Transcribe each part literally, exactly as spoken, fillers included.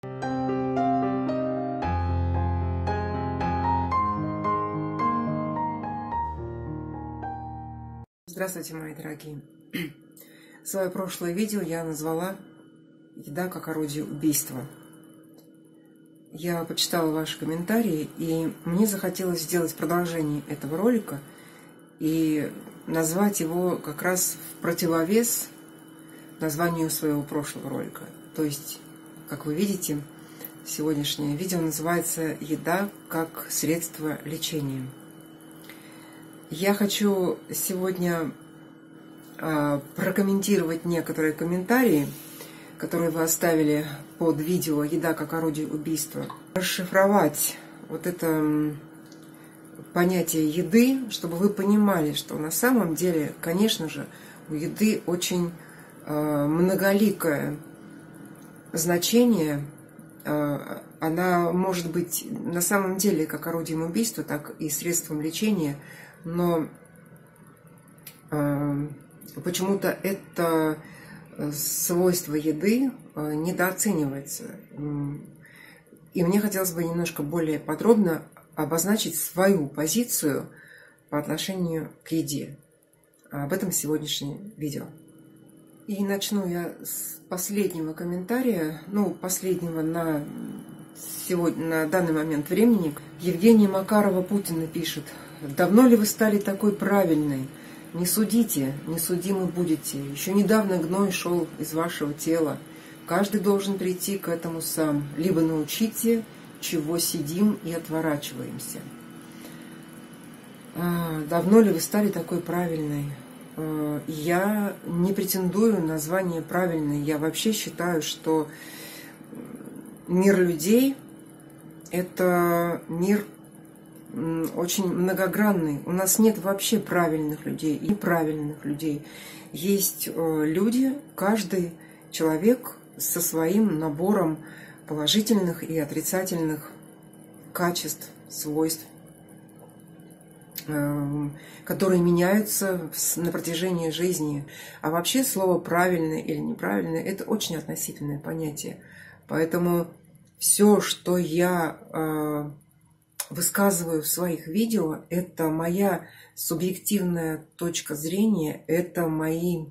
Здравствуйте, мои дорогие! Свое прошлое видео я назвала «Еда как орудие убийства». Я почитала ваши комментарии, и мне захотелось сделать продолжение этого ролика и назвать его как раз в противовес названию своего прошлого ролика. То есть, как вы видите, сегодняшнее видео называется «Еда как средство лечения». Я хочу сегодня э, прокомментировать некоторые комментарии, которые вы оставили под видео «Еда как орудие убийства». Расшифровать вот это понятие еды, чтобы вы понимали, что на самом деле, конечно же, у еды очень э, многоликое значение. Э, она может быть на самом деле как орудием убийства, так и средством лечения. Но э, почему-то это свойство еды э, недооценивается. И мне хотелось бы немножко более подробно обозначить свою позицию по отношению к еде. Об этом сегодняшнее видео. И начну я с последнего комментария, ну, последнего на, сегодня, на данный момент времени. Евгения Макарова-Путина пишет: «Давно ли вы стали такой правильной? Не судите, не судимы будете. Еще недавно гной шел из вашего тела. Каждый должен прийти к этому сам. Либо научите, чего сидим и отворачиваемся». Давно ли вы стали такой правильной? Я не претендую на звание правильной. Я вообще считаю, что мир людей – это мир очень многогранный. У нас нет вообще правильных людей и неправильных людей. Есть люди, каждый человек со своим набором положительных и отрицательных качеств, свойств, которые меняются на протяжении жизни. А вообще слово «правильное» или «неправильное» – это очень относительное понятие. Поэтому все, что я высказываю в своих видео, это моя субъективная точка зрения, это мои,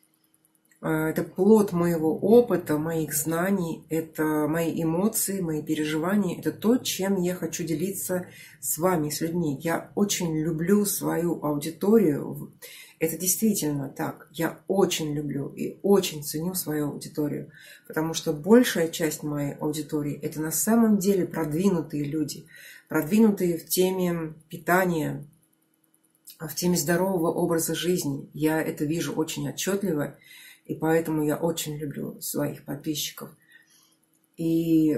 это плод моего опыта, моих знаний, это мои эмоции, мои переживания, это то, чем я хочу делиться с вами, с людьми. Я очень люблю свою аудиторию, это действительно так, я очень люблю и очень ценю свою аудиторию, потому что большая часть моей аудитории – это на самом деле продвинутые люди, продвинутые в теме питания, в теме здорового образа жизни. Я это вижу очень отчетливо, и поэтому я очень люблю своих подписчиков. И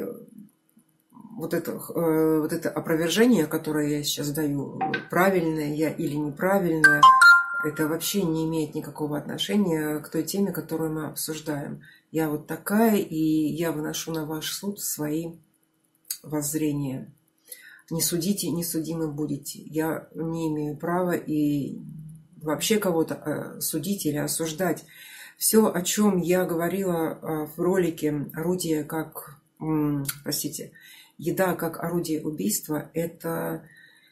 вот это, вот это опровержение, которое я сейчас даю, правильное я или неправильное, это вообще не имеет никакого отношения к той теме, которую мы обсуждаем. Я вот такая, и я выношу на ваш суд свои воззрения. Не судите, не судимы будете. Я не имею права и вообще кого-то судить или осуждать. Все, о чем я говорила в ролике «Орудие как, простите, еда как орудие убийства», это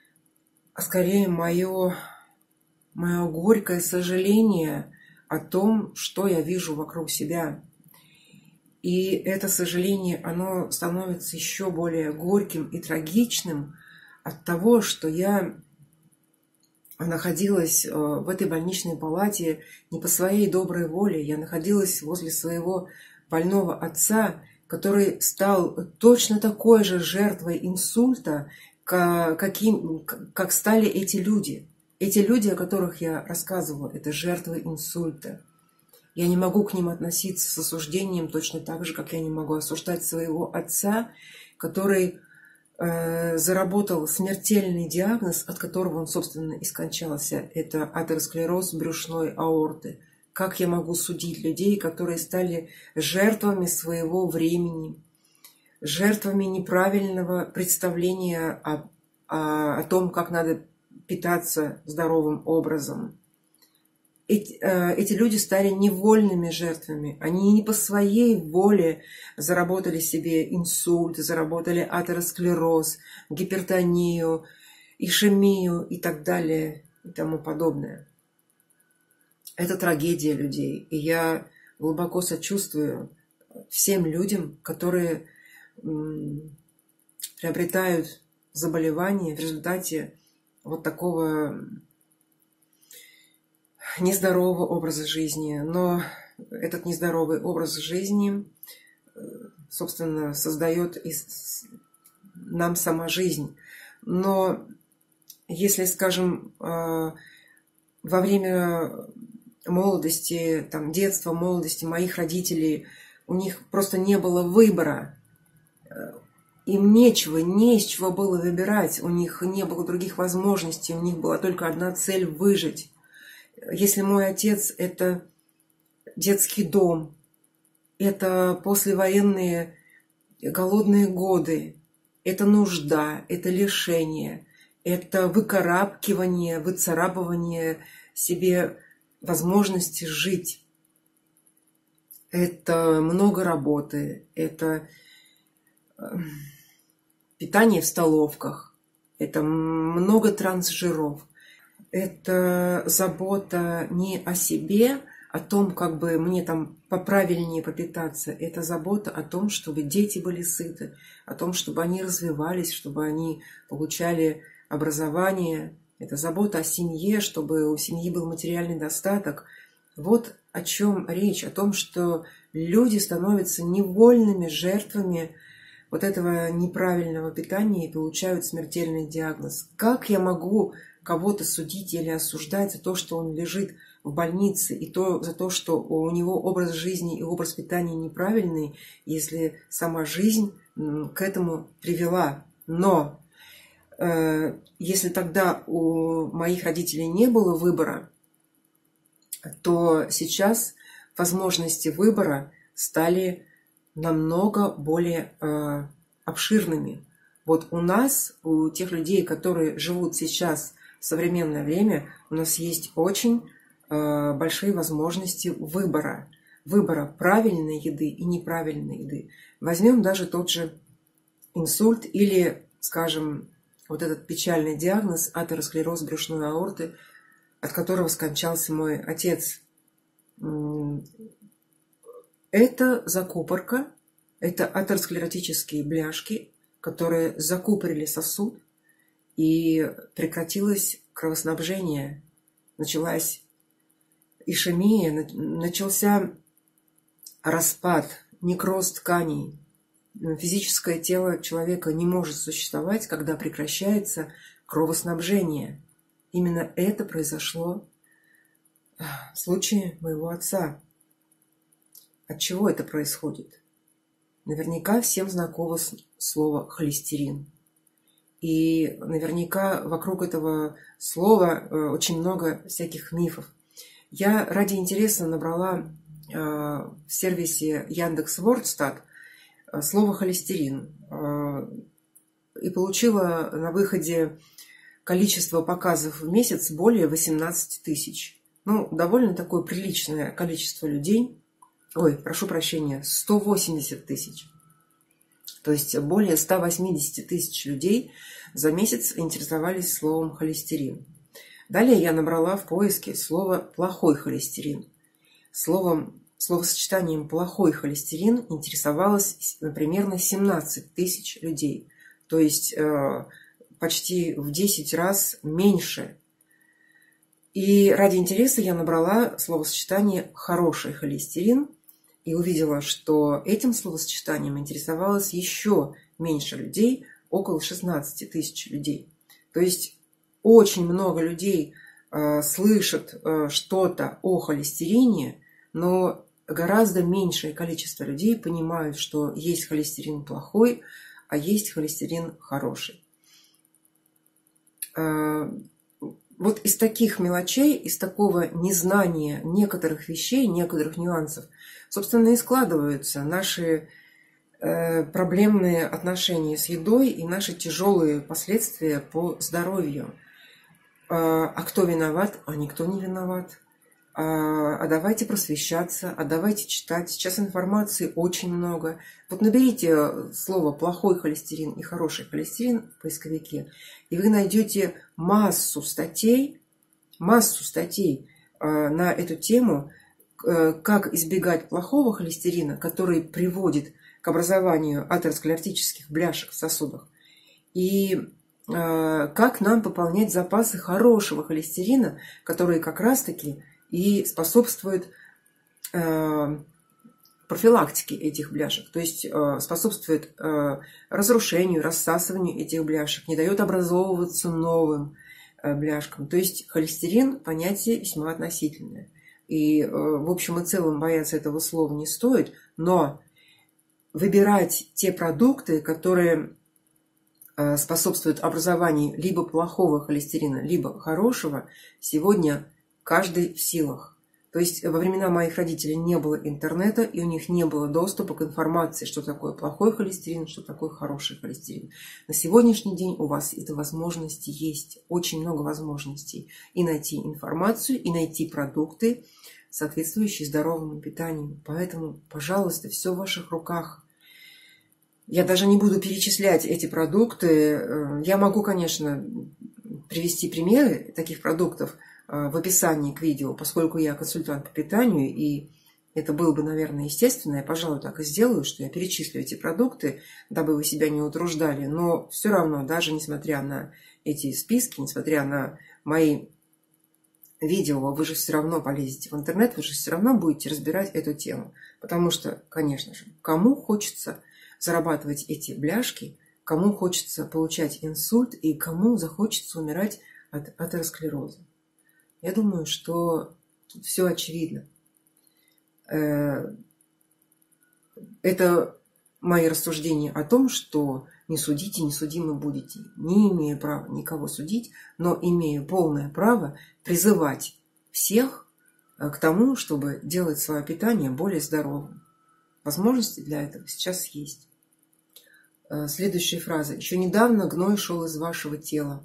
скорее мое, мое горькое сожаление о том, что я вижу вокруг себя. И это сожаление, оно становится еще более горьким и трагичным от того, что я находилась в этой больничной палате не по своей доброй воле. Я находилась возле своего больного отца, который стал точно такой же жертвой инсульта, каким, как стали эти люди. Эти люди, о которых я рассказывала, это жертвы инсульта. Я не могу к ним относиться с осуждением точно так же, как я не могу осуждать своего отца, который э, заработал смертельный диагноз, от которого он, собственно, и скончался. Это атеросклероз брюшной аорты. Как я могу судить людей, которые стали жертвами своего времени, жертвами неправильного представления о, о, о том, как надо питаться здоровым образом? эти, эти люди стали невольными жертвами. Они не по своей воле заработали себе инсульт, заработали атеросклероз, гипертонию, ишемию и так далее и тому подобное. Это трагедия людей. И я глубоко сочувствую всем людям, которые приобретают заболевания в результате вот такого нездорового образа жизни. Но этот нездоровый образ жизни, собственно, создает из нам сама жизнь. Но если, скажем, во время молодости, там, детства, молодости моих родителей, у них просто не было выбора, им нечего, не из чего было выбирать, у них не было других возможностей, у них была только одна цель – выжить. Если мой отец – это детский дом, это послевоенные голодные годы, это нужда, это лишение, это выкарабкивание, выцарапывание себе возможности жить. Это много работы, это питание в столовках, это много трансжиров, это забота не о себе, о том, как бы мне там поправильнее попитаться, это забота о том, чтобы дети были сыты, о том, чтобы они развивались, чтобы они получали образование, это забота о семье, чтобы у семьи был материальный достаток. Вот о чем речь, о том, что люди становятся невольными жертвами вот этого неправильного питания и получают смертельный диагноз. Как я могу кого-то судить или осуждать за то, что он лежит в больнице, и то, за то, что у него образ жизни и образ питания неправильный, если сама жизнь к этому привела? Но э, если тогда у моих родителей не было выбора, то сейчас возможности выбора стали намного более э, обширными. Вот у нас, у тех людей, которые живут сейчас в современное время, у нас есть очень э, большие возможности выбора. Выбора правильной еды и неправильной еды. Возьмем даже тот же инсульт или, скажем, вот этот печальный диагноз атеросклероз брюшной аорты, от которого скончался мой отец. Это закупорка, это атеросклеротические бляшки, которые закупорили сосуд, и прекратилось кровоснабжение, началась ишемия, начался распад, некроз тканей. Физическое тело человека не может существовать, когда прекращается кровоснабжение. Именно это произошло в случае моего отца. От чего это происходит? Наверняка всем знакомо слово холестерин. И наверняка вокруг этого слова очень много всяких мифов. Я ради интереса набрала в сервисе Яндекс.Вордстат слово холестерин и получила на выходе количество показов в месяц более восемнадцати тысяч. Ну, довольно такое приличное количество людей. Ой, прошу прощения, сто восемьдесят тысяч. То есть более ста восьмидесяти тысяч людей за месяц интересовались словом холестерин. Далее я набрала в поиске слово «плохой холестерин». Словом, словосочетанием «плохой холестерин» интересовалось примерно семнадцать тысяч людей. То есть э, почти в десять раз меньше. И ради интереса я набрала словосочетание «хороший холестерин» и увидела, что этим словосочетанием интересовалось еще меньше людей, около шестнадцати тысяч людей. То есть очень много людей э, слышат э, что-то о холестерине, но гораздо меньшее количество людей понимают, что есть холестерин плохой, а есть холестерин хороший. Э, Вот из таких мелочей, из такого незнания некоторых вещей, некоторых нюансов, собственно, и складываются наши э, проблемные отношения с едой и наши тяжелые последствия по здоровью. Э, а кто виноват? А никто не виноват. А, а давайте просвещаться, а давайте читать. Сейчас информации очень много. Вот наберите слово «плохой холестерин» и «хороший холестерин» в поисковике, и вы найдете массу статей, массу статей на эту тему, как избегать плохого холестерина, который приводит к образованию атеросклеротических бляшек в сосудах, и как нам пополнять запасы хорошего холестерина, которые как раз-таки и способствует э, профилактике этих бляшек, то есть э, способствует э, разрушению, рассасыванию этих бляшек, не дает образовываться новым э, бляшкам. То есть холестерин – понятие весьма относительное. И э, в общем и целом бояться этого слова не стоит, но выбирать те продукты, которые э, способствуют образованию либо плохого холестерина, либо хорошего, сегодня каждый в силах. То есть во времена моих родителей не было интернета, и у них не было доступа к информации, что такое плохой холестерин, что такое хороший холестерин. На сегодняшний день у вас эта возможность есть, очень много возможностей. И найти информацию, и найти продукты, соответствующие здоровому питанию. Поэтому, пожалуйста, все в ваших руках. Я даже не буду перечислять эти продукты. Я могу, конечно, привести примеры таких продуктов в описании к видео, поскольку я консультант по питанию, и это было бы, наверное, естественно, я, пожалуй, так и сделаю, что я перечислю эти продукты, дабы вы себя не утруждали, но все равно, даже несмотря на эти списки, несмотря на мои видео, вы же все равно полезете в интернет, вы же все равно будете разбирать эту тему, потому что, конечно же, кому хочется зарабатывать эти бляшки, кому хочется получать инсульт и кому захочется умирать от атеросклероза. Я думаю, что тут все очевидно. Это мои рассуждения о том, что не судите, не судимы будете. Не имея права никого судить, но имея полное право призывать всех к тому, чтобы делать свое питание более здоровым. Возможности для этого сейчас есть. Следующая фраза. Еще недавно гной шел из вашего тела.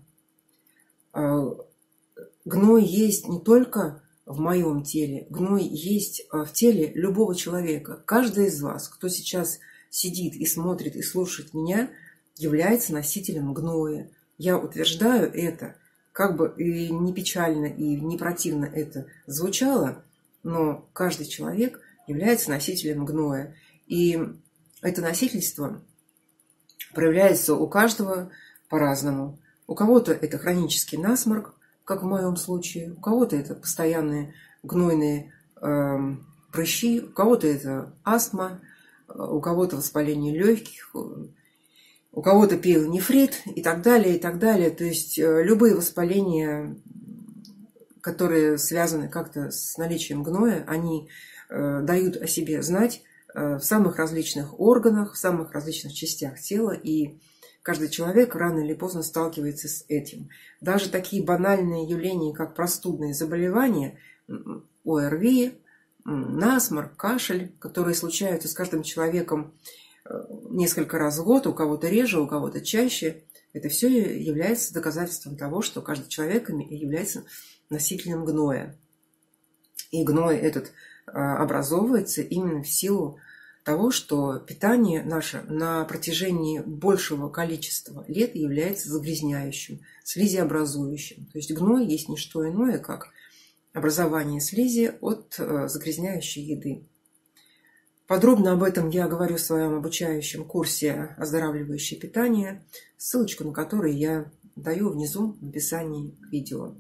Гной есть не только в моем теле, гной есть в теле любого человека. Каждый из вас, кто сейчас сидит и смотрит и слушает меня, является носителем гноя. Я утверждаю это, как бы и не печально, и не противно это звучало, но каждый человек является носителем гноя. И это носительство проявляется у каждого по-разному. У кого-то это хронический насморк, как в моем случае, у кого-то это постоянные гнойные э, прыщи, у кого-то это астма, у кого-то воспаление легких, у кого-то пиелонефрит и так далее, и так далее. То есть э, любые воспаления, которые связаны как-то с наличием гноя, они э, дают о себе знать э, в самых различных органах, в самых различных частях тела, и каждый человек рано или поздно сталкивается с этим. Даже такие банальные явления, как простудные заболевания, ОРВИ, насморк, кашель, которые случаются с каждым человеком несколько раз в год, у кого-то реже, у кого-то чаще, это все является доказательством того, что каждый человек является носителем гноя. И гной этот образовывается именно в силу того, что питание наше на протяжении большего количества лет является загрязняющим, слизеобразующим. То есть гной есть не что иное, как образование слизи от загрязняющей еды. Подробно об этом я говорю в своем обучающем курсе «Оздоравливающее питание», ссылочку на который я даю внизу в описании видео.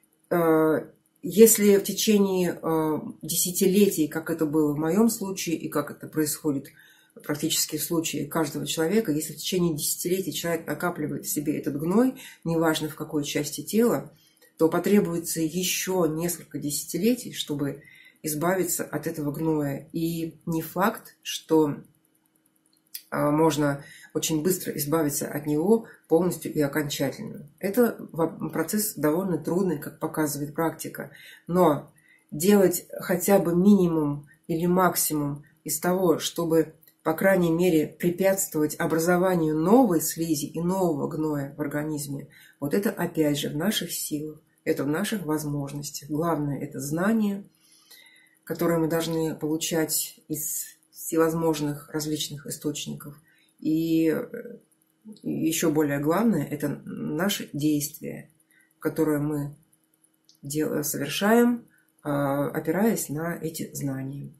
Если в течение десятилетий, как это было в моем случае и как это происходит практически в случае каждого человека, если в течение десятилетий человек накапливает в себе этот гной, неважно в какой части тела, то потребуется еще несколько десятилетий, чтобы избавиться от этого гноя. И не факт, что можно очень быстро избавиться от него полностью и окончательно. Это процесс довольно трудный, как показывает практика. Но делать хотя бы минимум или максимум из того, чтобы, по крайней мере, препятствовать образованию новой слизи и нового гноя в организме, вот это опять же в наших силах. Это в наших возможностях. Главное – это знание, которое мы должны получать из всевозможных различных источников. И еще более главное – это наши действия, которые мы совершаем, опираясь на эти знания.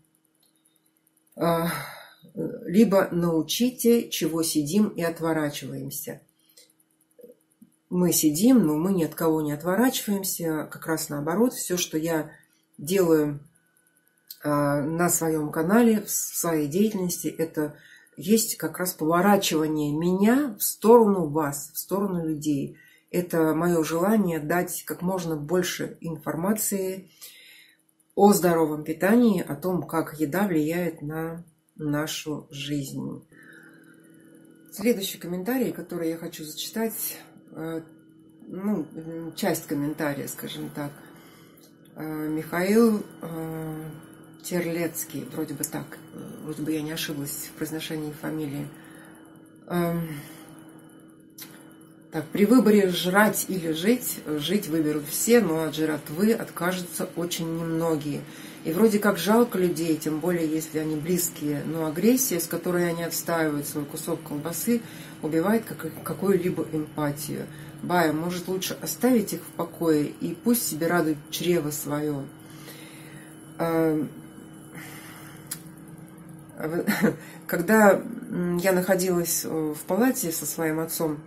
Либо научите, чего сидим и отворачиваемся. Мы сидим, но мы ни от кого не отворачиваемся. Как раз наоборот, все, что я делаю на своем канале, в своей деятельности, это есть как раз поворачивание меня в сторону вас, в сторону людей. Это мое желание дать как можно больше информации о здоровом питании, о том, как еда влияет на нашу жизнь. Следующий комментарий, который я хочу зачитать, ну, часть комментария, скажем так. Михаил Терлецкий, вроде бы так, вроде бы я не ошиблась в произношении фамилии. Так, при выборе жрать или жить, жить выберут все, но от жратвы откажутся очень немногие. И вроде как жалко людей, тем более если они близкие, но агрессия, с которой они отстаивают свой кусок колбасы, убивает какую-либо эмпатию. Бая, может, лучше оставить их в покое и пусть себе радует чрево свое. Когда я находилась в палате со своим отцом,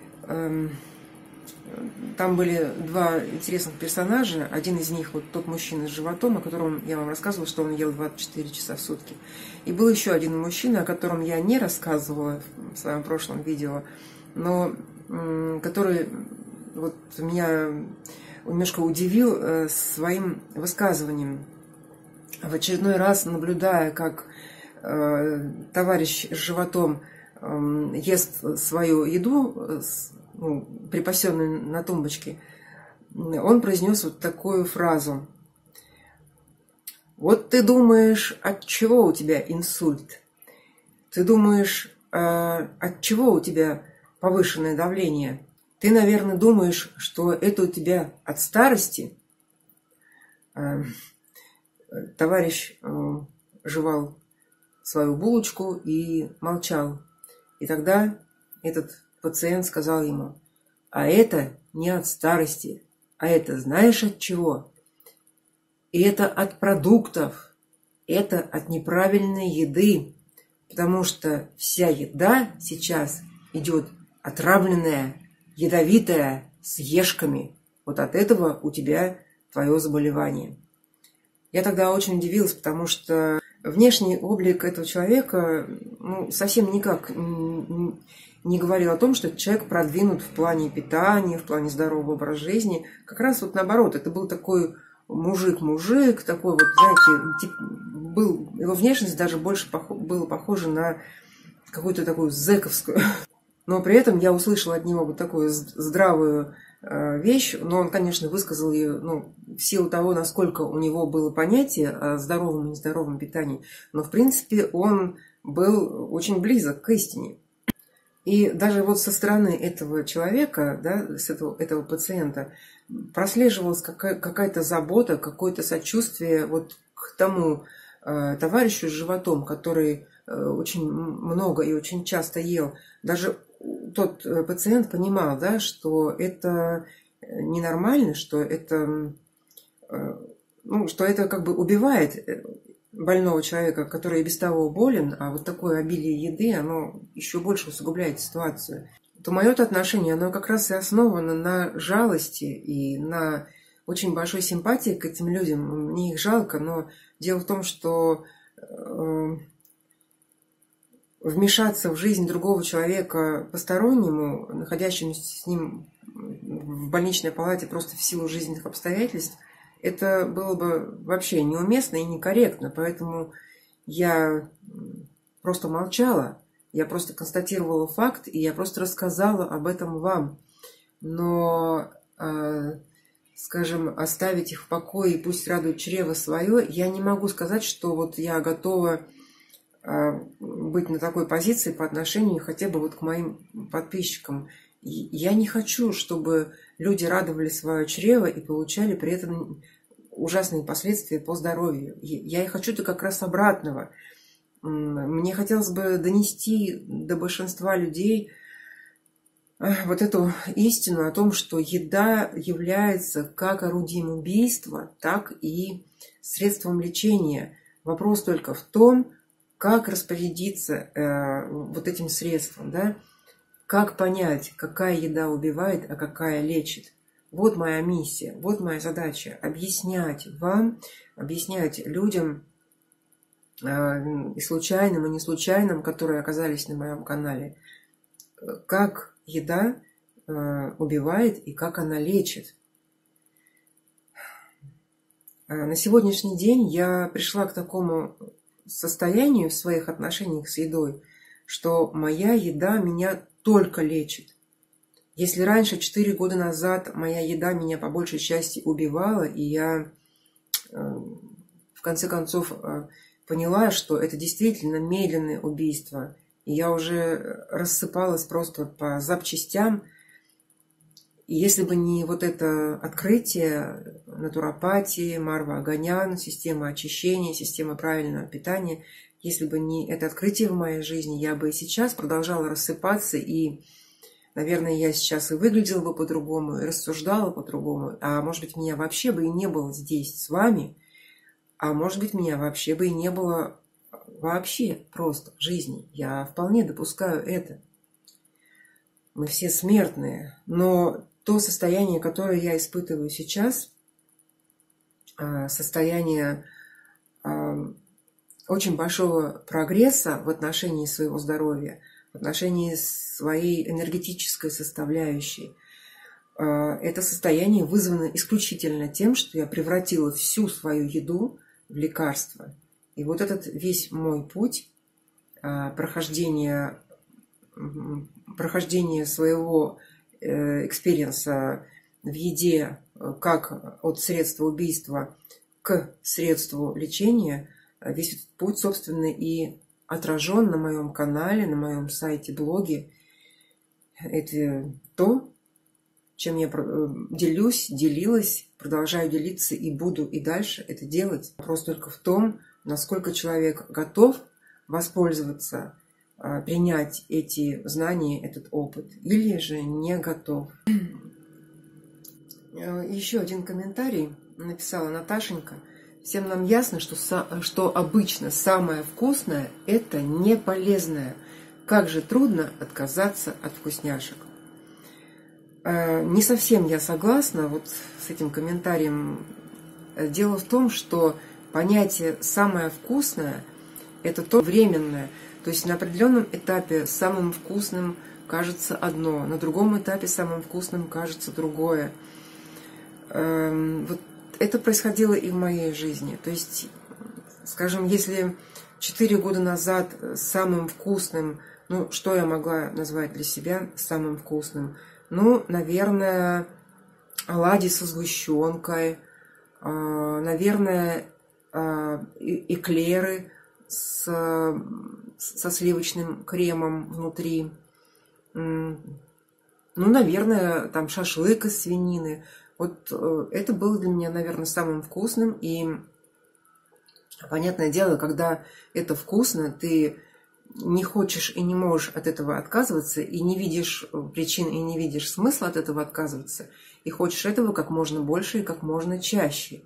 там были два интересных персонажа. Один из них вот тот мужчина с животом, о котором я вам рассказывала, что он ел двадцать четыре часа в сутки. И был еще один мужчина, о котором я не рассказывала в своем прошлом видео, но который вот меня немножко удивил своим высказыванием. В очередной раз, наблюдая, как товарищ с животом ест свою еду, ну, припасенную на тумбочке, он произнес вот такую фразу. Вот ты думаешь, от чего у тебя инсульт? Ты думаешь, от чего у тебя повышенное давление? Ты, наверное, думаешь, что это у тебя от старости? Товарищ жевал свою булочку и молчал. И тогда этот пациент сказал ему: а это не от старости, а это знаешь от чего? И это от продуктов, это от неправильной еды, потому что вся еда сейчас идет отравленная, ядовитая, с ешками. Вот от этого у тебя твое заболевание. Я тогда очень удивилась, потому что внешний облик этого человека ну, совсем никак не говорил о том, что этот человек продвинут в плане питания, в плане здорового образа жизни. Как раз вот наоборот, это был такой мужик-мужик, такой вот, знаете, тип, был, его внешность даже больше пох, была похожа на какую-то такую зэковскую. Но при этом я услышала от него вот такую здравую э, вещь, но он, конечно, высказал ее ну, в силу того, насколько у него было понятие о здоровом и нездоровом питании. Но, в принципе, он был очень близок к истине. И даже вот со стороны этого человека, да, с этого, этого пациента, прослеживалась какая- какая-то забота, какое-то сочувствие вот к тому э, товарищу с животом, который э, очень много и очень часто ел. Даже тот пациент понимал, да, что это ненормально, что это, э, ну, что это как бы убивает больного человека, который и без того болен, а вот такое обилие еды, оно еще больше усугубляет ситуацию. То мое-то отношение, оно как раз и основано на жалости и на очень большой симпатии к этим людям. Мне их жалко, но дело в том, что э, вмешаться в жизнь другого человека постороннему, находящемуся с ним в больничной палате просто в силу жизненных обстоятельств, это было бы вообще неуместно и некорректно. Поэтому я просто молчала, я просто констатировала факт, и я просто рассказала об этом вам. Но, э, скажем, оставить их в покое и пусть радует чрево свое, я не могу сказать, что вот я готова э, быть на такой позиции по отношению хотя бы вот к моим подписчикам. Я не хочу, чтобы люди радовали свое чрево и получали при этом ужасные последствия по здоровью. Я и хочу-то как раз обратного. Мне хотелось бы донести до большинства людей вот эту истину о том, что еда является как орудием убийства, так и средством лечения. Вопрос только в том, как распорядиться э, вот этим средством, да? Как понять, какая еда убивает, а какая лечит. Вот моя миссия, вот моя задача – объяснять вам, объяснять людям, э, и случайным, и не случайным, которые оказались на моем канале, как еда э, убивает и как она лечит. На сегодняшний день я пришла к такому состоянию в своих отношениях с едой, что моя еда меня только лечит. Если раньше, четыре года назад, моя еда меня по большей части убивала, и я э, в конце концов э, поняла, что это действительно медленное убийство, и я уже рассыпалась просто по запчастям. И если бы не вот это открытие натуропатии, Марва Аганян, система очищения, система правильного питания, если бы не это открытие в моей жизни, я бы и сейчас продолжала рассыпаться, и, наверное, я сейчас и выглядела бы по-другому, и рассуждала по-другому, а может быть, меня вообще бы и не было здесь с вами, а может быть, меня вообще бы и не было вообще просто в жизни. Я вполне допускаю это. Мы все смертные, но то состояние, которое я испытываю сейчас, состояние очень большого прогресса в отношении своего здоровья, в отношении своей энергетической составляющей, это состояние вызвано исключительно тем, что я превратила всю свою еду в лекарство. И вот этот весь мой путь прохождения, прохождения своего экспириенса в еде как от средства убийства к средству лечения, весь этот путь, собственно, и отражен на моем канале, на моем сайте, блоге. Это то, чем я делюсь, делилась, продолжаю делиться и буду и дальше это делать. Вопрос только в том, насколько человек готов воспользоваться, принять эти знания, этот опыт, или же не готов. Еще один комментарий написала Наташенька. Всем нам ясно, что, что обычно самое вкусное – это не полезное. Как же трудно отказаться от вкусняшек. Не совсем я согласна вот с этим комментарием. Дело в том, что понятие «самое вкусное» – это то временное. То есть на определенном этапе самым вкусным кажется одно, на другом этапе самым вкусным кажется другое. Вот это происходило и в моей жизни. То есть, скажем, если четыре года назад самым вкусным, ну, что я могла назвать для себя самым вкусным? Ну, наверное, оладьи со сгущенкой, наверное, эклеры с, со сливочным кремом внутри. Ну, наверное, там шашлык из свинины. Вот это было для меня, наверное, самым вкусным. И, понятное дело, когда это вкусно, ты не хочешь и не можешь от этого отказываться, и не видишь причин, и не видишь смысла от этого отказываться, и хочешь этого как можно больше и как можно чаще.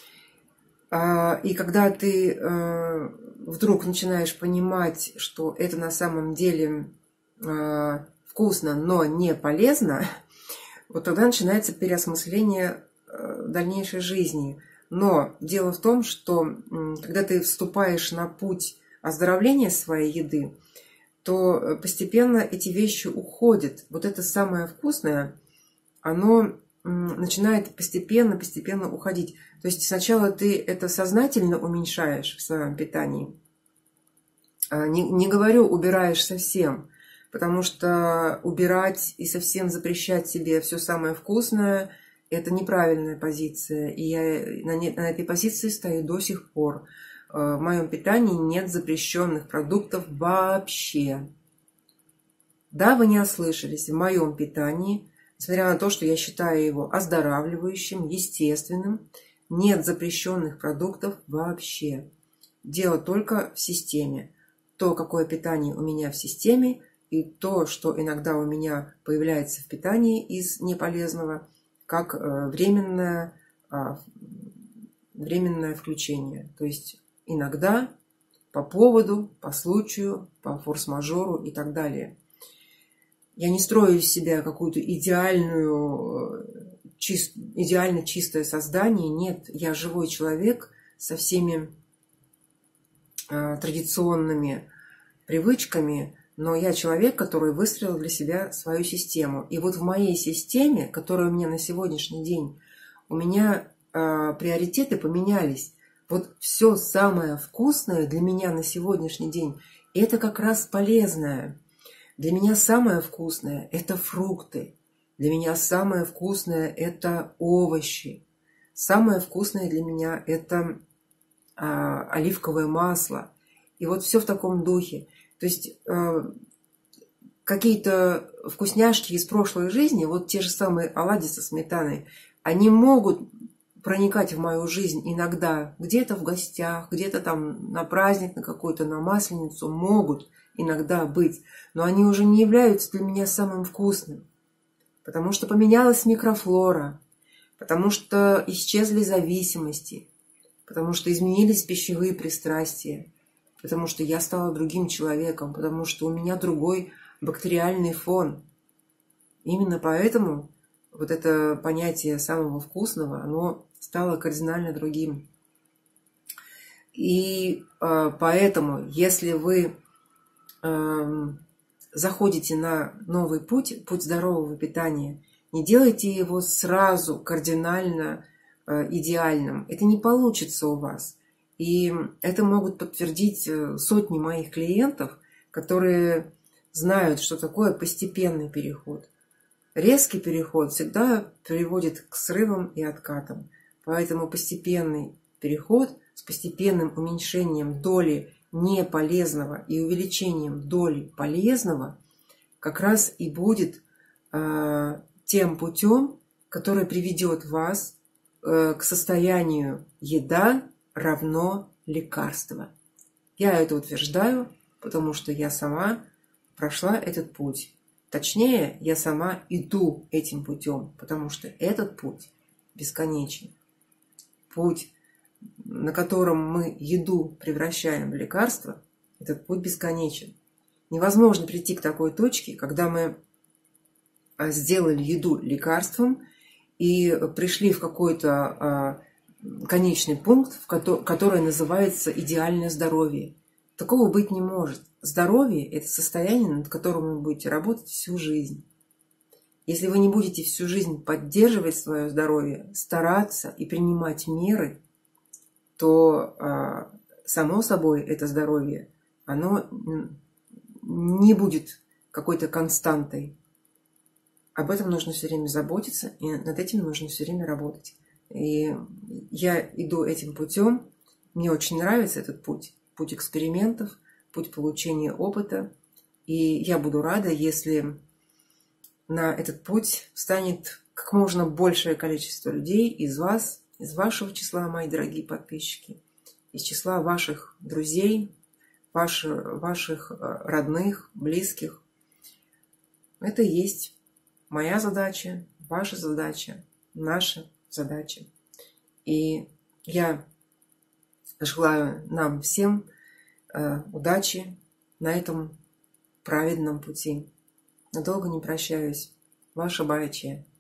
И когда ты вдруг начинаешь понимать, что это на самом деле вкусно, но не полезно, вот тогда начинается переосмысление дальнейшей жизни. Но дело в том, что когда ты вступаешь на путь оздоровления своей еды, то постепенно эти вещи уходят. Вот это самое вкусное, оно начинает постепенно-постепенно уходить. То есть сначала ты это сознательно уменьшаешь в своем питании. Не, не говорю, убираешь совсем, потому что убирать и совсем запрещать себе все самое вкусное – это неправильная позиция. И я на, не, на этой позиции стою до сих пор. В моем питании нет запрещенных продуктов вообще. Да, вы не ослышались, в моем питании, несмотря на то, что я считаю его оздоравливающим, естественным, нет запрещенных продуктов вообще. Дело только в системе. То, какое питание у меня в системе, и то, что иногда у меня появляется в питании из неполезного, как временное, временное включение. То есть иногда по поводу, по случаю, по форс-мажору и так далее. Я не строю из себя какую-то идеальную, чист, идеально чистое создание. Нет, я живой человек со всеми э, традиционными привычками, но я человек, который выстроил для себя свою систему. И вот в моей системе, которая у меня на сегодняшний день, у меня э, приоритеты поменялись. Вот все самое вкусное для меня на сегодняшний день – это как раз полезное. Для меня самое вкусное – это фрукты. Для меня самое вкусное – это овощи. Самое вкусное для меня – это а, оливковое масло. И вот все в таком духе. То есть а, какие-то вкусняшки из прошлой жизни, вот те же самые оладьи со сметаной, они могут проникать в мою жизнь иногда, где-то в гостях, где-то там на праздник, на какой-то, на Масленицу, могут иногда быть, но они уже не являются для меня самым вкусным, потому что поменялась микрофлора, потому что исчезли зависимости, потому что изменились пищевые пристрастия, потому что я стала другим человеком, потому что у меня другой бактериальный фон. Именно поэтому вот это понятие самого вкусного, оно стало кардинально другим. И э, поэтому, если вы э, заходите на новый путь, путь здорового питания, не делайте его сразу кардинально э, идеальным. Это не получится у вас. И это могут подтвердить сотни моих клиентов, которые знают, что такое постепенный переход. Резкий переход всегда приводит к срывам и откатам. Поэтому постепенный переход с постепенным уменьшением доли неполезного и увеличением доли полезного как раз и будет э, тем путем, который приведет вас э, к состоянию еда равно лекарство. Я это утверждаю, потому что я сама прошла этот путь. Точнее, я сама иду этим путем, потому что этот путь бесконечен. Путь, на котором мы еду превращаем в лекарство, этот путь бесконечен. Невозможно прийти к такой точке, когда мы сделали еду лекарством и пришли в какой-то конечный пункт, который называется идеальное здоровье. Такого быть не может. Здоровье – это состояние, над которым вы будете работать всю жизнь. Если вы не будете всю жизнь поддерживать свое здоровье, стараться и принимать меры, то, само собой, это здоровье, оно не будет какой-то константой. Об этом нужно все время заботиться, и над этим нужно все время работать. И я иду этим путем. Мне очень нравится этот путь. Путь экспериментов, путь получения опыта. И я буду рада, если на этот путь встанет как можно большее количество людей из вас, из вашего числа, мои дорогие подписчики, из числа ваших друзей, ваших, ваших родных, близких. Это и есть моя задача, ваша задача, наша задача. И я желаю нам всем э, удачи на этом праведном пути. Надолго не прощаюсь. Ваша Баячия.